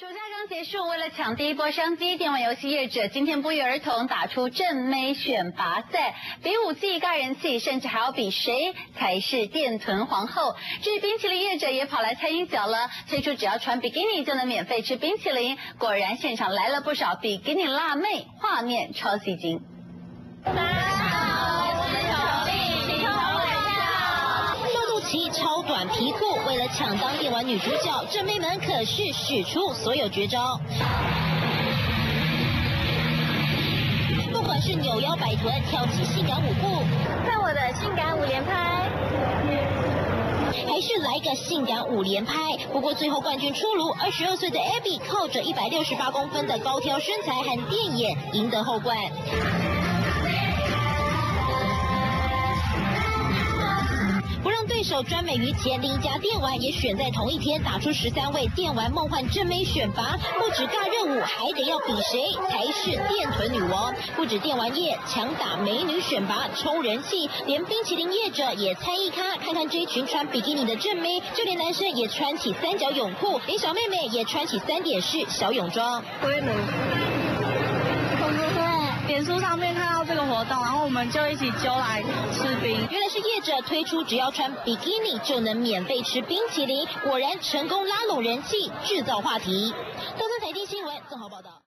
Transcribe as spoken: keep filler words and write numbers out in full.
暑假刚结束，为了抢第一波商机，电玩游戏业者今天不约而同打出正妹选拔赛，比武技、尬人气，甚至还要比谁才是电臀皇后。至于冰淇淋业者也跑来参与角了，推出只要穿比基尼就能免费吃冰淇淋。果然现场来了不少比基尼辣妹，画面超吸睛。 超短皮裤，为了抢当电玩女主角，正妹们可是使出所有绝招。不管是扭腰摆臀、跳起性感舞步， 看我的性感五连拍， 还是来个性感五连拍。不过最后冠军出炉，二十二岁的 Abby 靠着一百六十八公分的高挑身材和电眼赢得后冠。对手专美于前，另一家电玩也选在同一天打出十三位电玩梦幻正妹选拔，不止尬热舞，还得要比谁才是电臀女王。不止电玩业强打美女选拔冲人气，连冰淇淋业者也参一咖，看看这一群穿比基尼的正妹，就连男生也穿起三角泳裤，连小妹妹也穿起三点式小泳装。 我也能。脸书上面看到这个活动，然后我们就一起揪来吃冰。 原来是业者推出只要穿比基尼就能免费吃冰淇淋，果然成功拉拢人气，制造话题。东森财经新闻综合报道。